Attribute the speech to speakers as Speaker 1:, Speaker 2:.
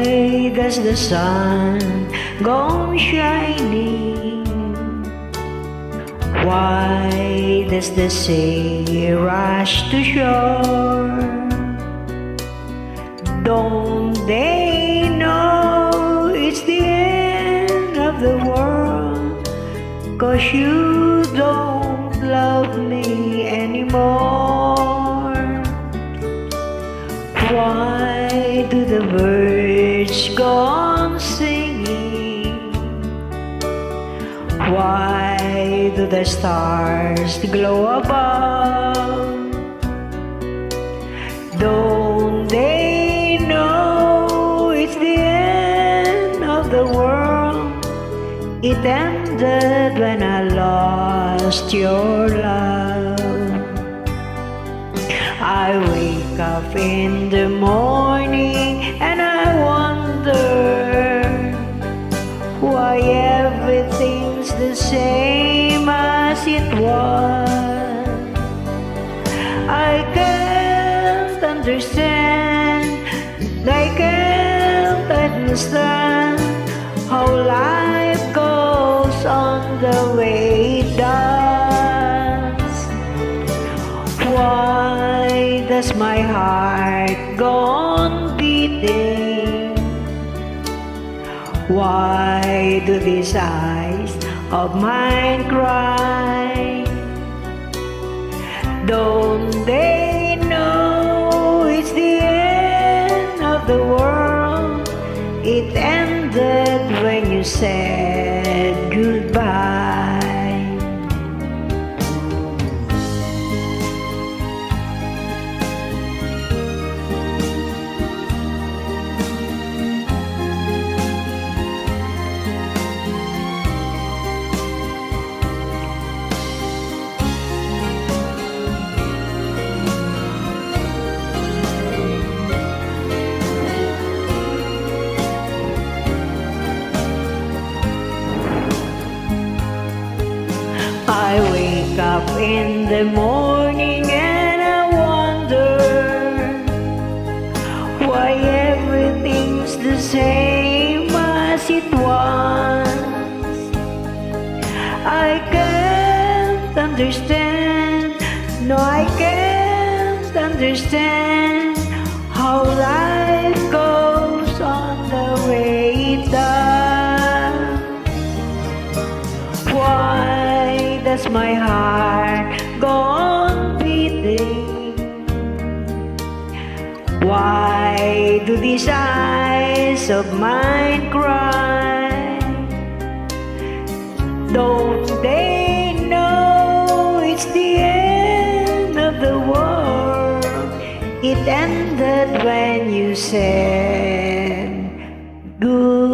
Speaker 1: Why does the sun go shining? Why does the sea rush to shore? Don't they know it's the end of the world? 'Cause you don't love me anymore. Why do the birds go on singing? Why do the stars glow above? Don't they know it's the end of the world? It ended when I lost your love. I wake up in the morning and I wonder why everything's the same as it was. I can't understand, I can't understand how life goes on the way it does. Why does my heart go on beating? Why do these eyes of mine cry? Don't they know it's the end of the world? It ended when you said goodbye. I wake up in the morning and I wonder why everything's the same as it was. I can't understand, no I can't understand how life goes on the way it does. Why does my heart go on beating? Why do these eyes of mine cry? Don't they know it's the end of the world? It ended when you said goodbye.